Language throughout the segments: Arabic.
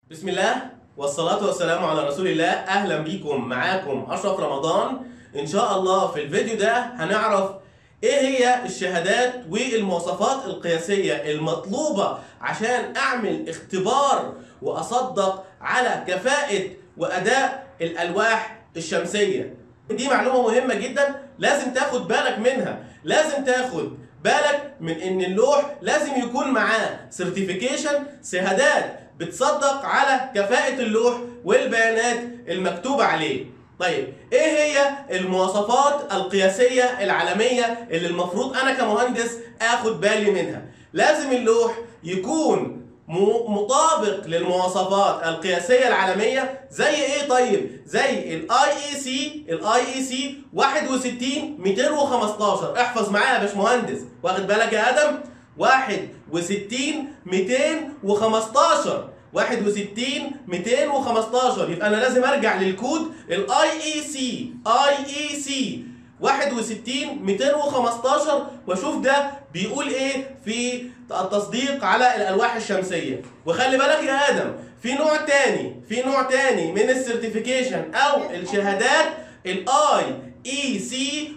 بسم الله والصلاة والسلام على رسول الله. أهلا بيكم، معاكم أشرف رمضان. إن شاء الله في الفيديو ده هنعرف إيه هي الشهادات والمواصفات القياسية المطلوبة عشان أعمل اختبار وأصدق على كفاءة وأداء الألواح الشمسية. دي معلومة مهمة جدا لازم تاخد بالك منها. لازم تاخد بالك من إن اللوح لازم يكون معاه سيرتيفيكيشن، شهادات بتصدق على كفاءة اللوح والبيانات المكتوبة عليه. طيب ايه هي المواصفات القياسية العالمية اللي المفروض انا كمهندس اخد بالي منها؟ لازم اللوح يكون مطابق للمواصفات القياسية العالمية. زي ايه؟ طيب زي الاي اي سي 61215. احفظ معايا يا باشمهندس، واخد بالك يا ادم؟ 61215. 61215. يبقى انا لازم ارجع للكود الاي اي سي 61215 واشوف ده بيقول ايه في التصديق على الالواح الشمسيه. وخلي بالك يا ادم، في نوع تاني من السيرتيفيكيشن او الشهادات، الاي اي سي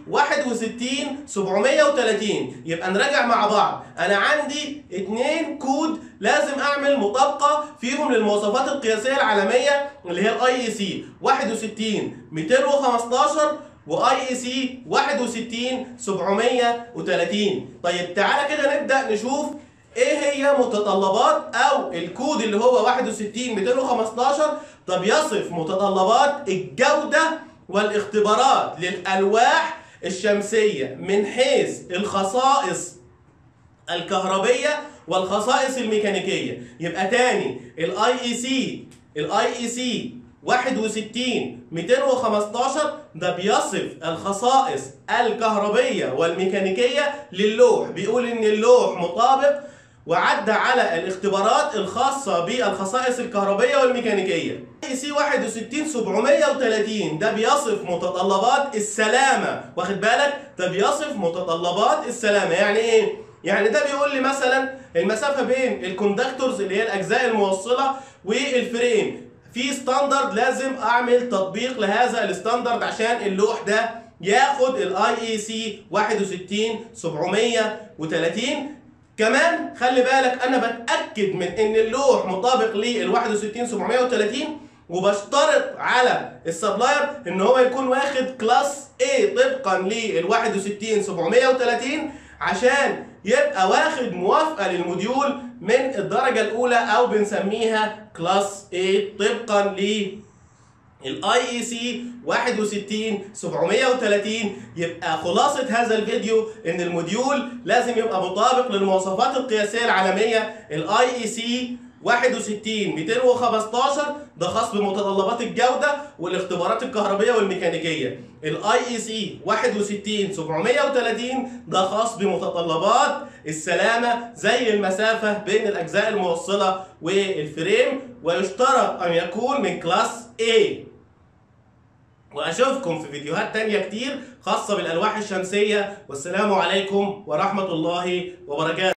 61730. يبقى نراجع مع بعض. انا عندي 2 كود لازم اعمل مطابقه فيهم للمواصفات القياسيه العالميه، اللي هي الاي اي سي 61215 واي اي سي 61730. طيب تعالى كده نبدا نشوف ايه هي متطلبات او الكود اللي هو 61215. طب يصف متطلبات الجوده والاختبارات للألواح الشمسية من حيث الخصائص الكهربية والخصائص الميكانيكية. يبقى تاني الاي اي سي 61215 ده بيصف الخصائص الكهربية والميكانيكية للوح. بيقول ان اللوح مطابق وعدى على الاختبارات الخاصة بالخصائص الكهربية والميكانيكية. اي سي 61730 ده بيصف متطلبات السلامة، واخد بالك؟ ده بيصف متطلبات السلامة. يعني ايه؟ يعني ده بيقول لي مثلا المسافة بين الكوندكتورز اللي هي الأجزاء الموصلة والفريم في ستاندرد، لازم أعمل تطبيق لهذا الستاندرد عشان اللوح ده ياخد الاي اي سي 61730. كمان خلي بالك انا بتاكد من ان اللوح مطابق لل 61730 وبشترط على السبلاير ان هو يكون واخد كلاس A طبقا لل 61730 عشان يبقى واخد موافقه للموديول من الدرجه الاولى او بنسميها كلاس A طبقا لل الاي اي سي 61730. يبقى خلاصة هذا الفيديو ان الموديول لازم يبقى مطابق للمواصفات القياسية العالمية. الاي اي سي 61215 ده خاص بمتطلبات الجودة والاختبارات الكهربية والميكانيكية. الاي اي سي 61730 ده خاص بمتطلبات السلامة زي المسافة بين الأجزاء الموصلة والفريم، ويشترط أن يكون من كلاس A. وأشوفكم في فيديوهات تانية كتير خاصة بالألواح الشمسية، والسلام عليكم ورحمة الله وبركاته.